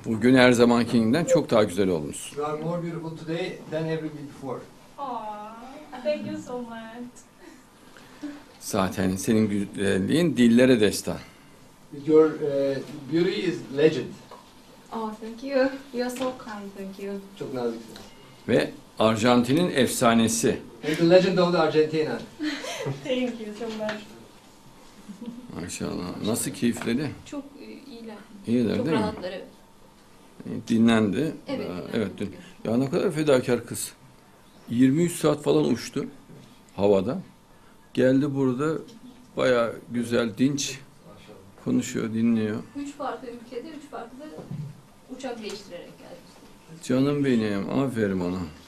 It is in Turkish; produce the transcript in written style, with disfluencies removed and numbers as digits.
Bugün her zamankinden çok daha güzel olmuş. You are more beautiful today than ever before. Aww, thank you so much. Zaten senin güzelliğin dillere destan. Your beauty is legend. Oh, thank you. You are so kind, thank you. Çok naziksiniz. Ve Arjantin'in efsanesi. And the legend of the Argentina. Thank you so much. Maşallah. Nasıl keyifleri? Çok iyiler. İyiler Çok değil mi? rahatlar, evet. Dinlendi. Evet, Evet. dinlendi. Ya ne kadar fedakar kız. 23 saat falan uçtu havada. Geldi burada bayağı güzel, dinç konuşuyor, dinliyor. 3 farklı ülkede 3 farklı uçak değiştirerek geldi. Canım benim, aferin ona.